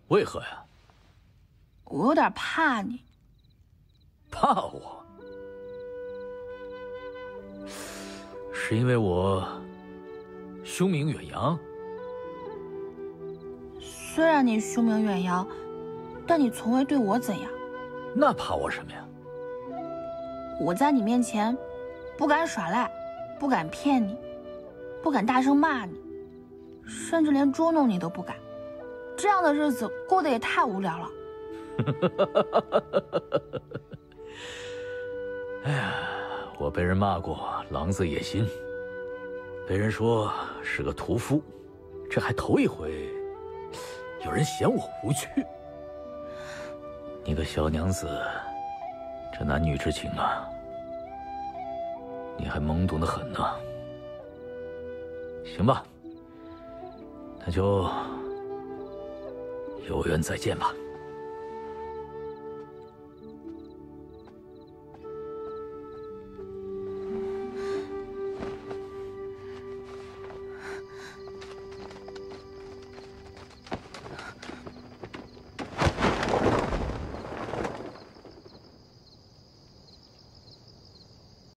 为何呀？ 我有点怕你。 怕我？是因为我凶名远扬？ 虽然你凶名远扬，但你从未对我怎样。 那怕我什么呀？ 我在你面前，不敢耍赖，不敢骗你，不敢大声骂你，甚至连捉弄你都不敢。这样的日子过得也太无聊了。 哎呀，我被人骂过狼子野心，被人说是个屠夫，这还头一回有人嫌我无趣。你个小娘子，这男女之情啊，你还懵懂得很呢。行吧，那就有缘再见吧。